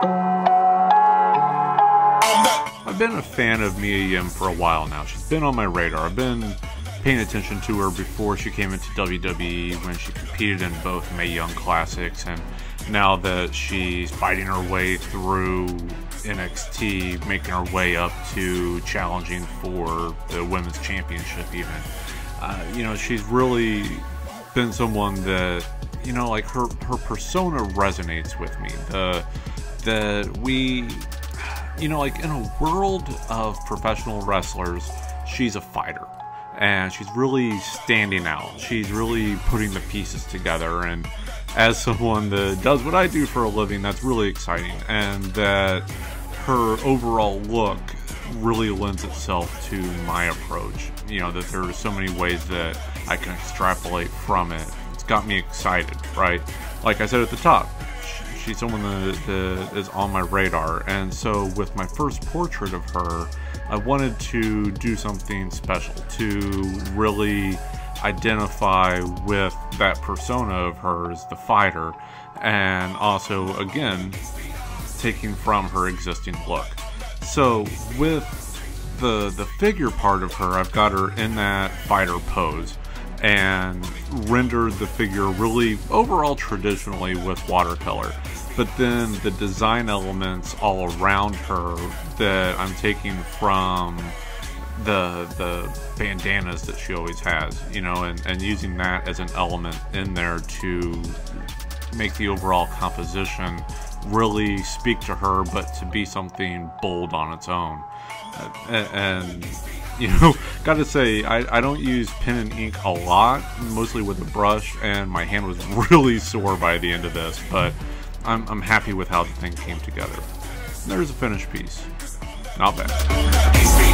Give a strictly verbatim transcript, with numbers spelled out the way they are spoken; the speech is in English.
I've been a fan of Mia Yim for a while now. She's been on my radar. I've been paying attention to her before she came into W W E, when she competed in both Mae Young Classics, and now that she's fighting her way through N X T, making her way up to challenging for the Women's Championship even. Uh, you know, she's really been someone that, you know, like her, her persona resonates with me. The, the, we, you know, like in a world of professional wrestlers, she's a fighter. And she's really standing out. She's really putting the pieces together. And as someone that does what I do for a living, that's really exciting. And that her overall look really lends itself to my approach. You know, that there are so many ways that I can extrapolate from it. It's got me excited, right? Like I said at the top, she's someone that, that is on my radar. And so with my first portrait of her, I wanted to do something special to really identify with that persona of hers, the fighter, and also, again, taking from her existing look. So with the the figure part of her, I've got her in that fighter pose and rendered the figure really overall traditionally with watercolor. But then the design elements all around her that I'm taking from the the bandanas that she always has, you know, and, and using that as an element in there to make the overall composition really speak to her, but to be something bold on its own. Uh, and, you know, gotta say, I, I don't use pen and ink a lot, mostly with a brush, and my hand was really sore by the end of this, but I'm, I'm happy with how the thing came together. There's a finished piece. Not bad.